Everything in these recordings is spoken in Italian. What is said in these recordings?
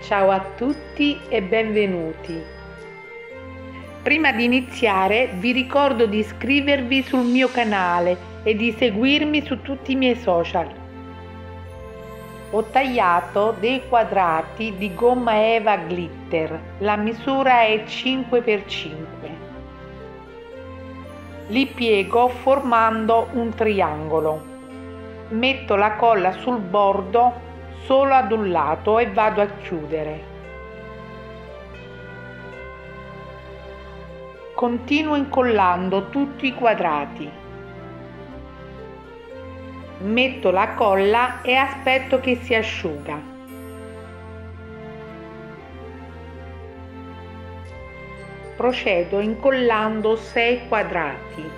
Ciao a tutti e benvenuti. Prima di iniziare vi ricordo di iscrivervi sul mio canale e di seguirmi su tutti i miei social. Ho tagliato dei quadrati di gomma eva glitter, la misura è 5x5. Li piego formando un triangolo. Metto la colla sul bordo solo ad un lato e vado a chiudere. Continuo incollando tutti i quadrati. Metto la colla e aspetto che si asciuga. Procedo incollando 6 quadrati.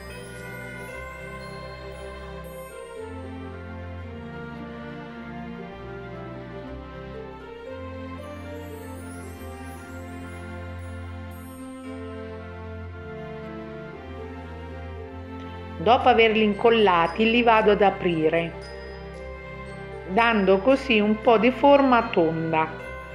Dopo averli incollati li vado ad aprire, dando così un po' di forma tonda.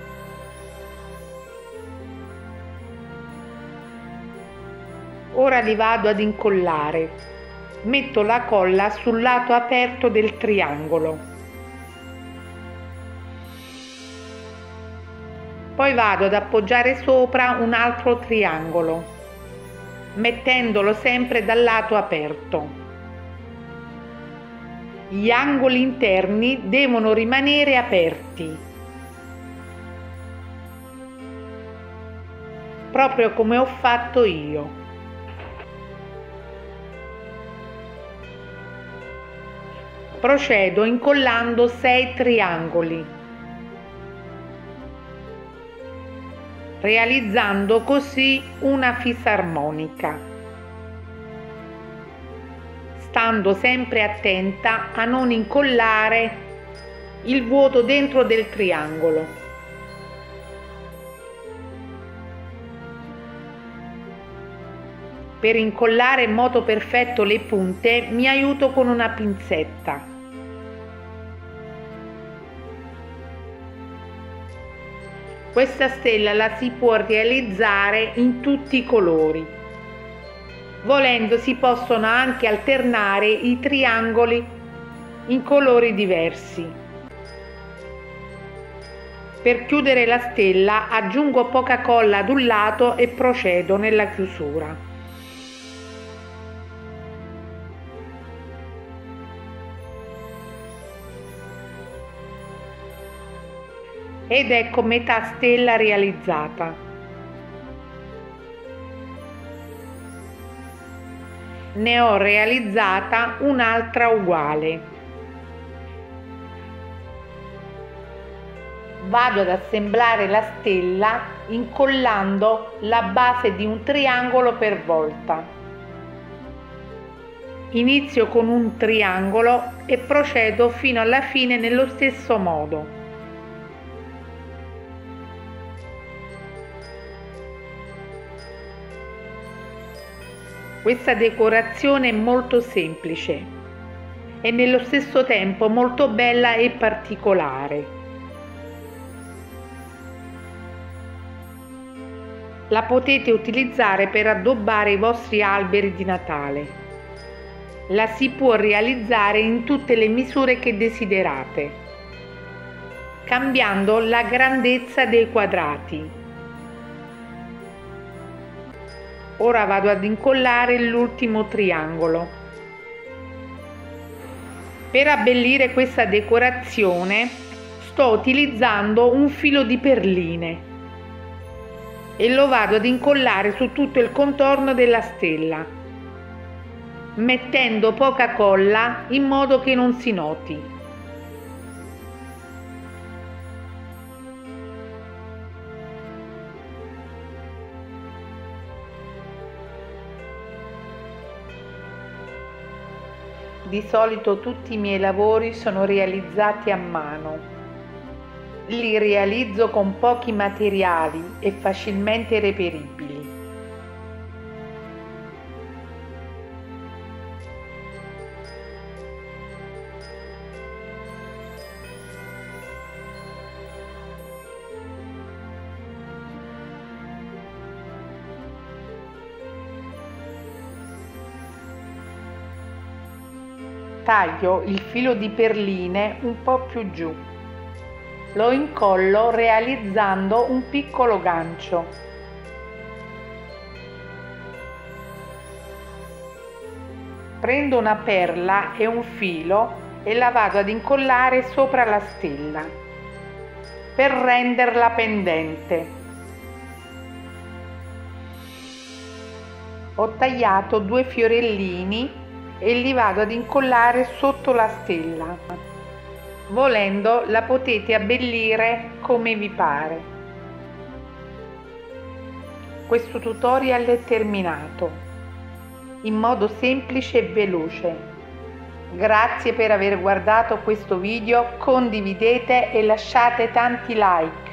Ora li vado ad incollare. Metto la colla sul lato aperto del triangolo. Poi vado ad appoggiare sopra un altro triangolo, mettendolo sempre dal lato aperto. Gli angoli interni devono rimanere aperti, proprio come ho fatto io. Procedo incollando 6 triangoli, realizzando così una fisarmonica, stando sempre attenta a non incollare il vuoto dentro del triangolo. Per incollare in modo perfetto le punte mi aiuto con una pinzetta. Questa stella la si può realizzare in tutti i colori. Volendo si possono anche alternare i triangoli in colori diversi. Per chiudere la stella aggiungo poca colla ad un lato e procedo nella chiusura. Ed ecco metà stella realizzata. Ne ho realizzata un'altra uguale. Vado ad assemblare la stella incollando la base di un triangolo per volta. Inizio con un triangolo e procedo fino alla fine nello stesso modo. Questa decorazione è molto semplice e nello stesso tempo molto bella e particolare. La potete utilizzare per addobbare i vostri alberi di Natale. La si può realizzare in tutte le misure che desiderate, cambiando la grandezza dei quadrati. Ora vado ad incollare l'ultimo triangolo. Per abbellire questa decorazione sto utilizzando un filo di perline e lo vado ad incollare su tutto il contorno della stella, mettendo poca colla in modo che non si noti. Di solito tutti i miei lavori sono realizzati a mano. Li realizzo con pochi materiali e facilmente reperibili. taglio il filo di perline un po' più giù. Lo incollo realizzando un piccolo gancio. Prendo una perla e un filo e la vado ad incollare sopra la stella per renderla pendente. Ho tagliato 2 fiorellini e li vado ad incollare sotto la stella. Volendo la potete abbellire come vi pare. Questo tutorial è terminato in modo semplice e veloce. Grazie per aver guardato questo video, condividete e lasciate tanti like.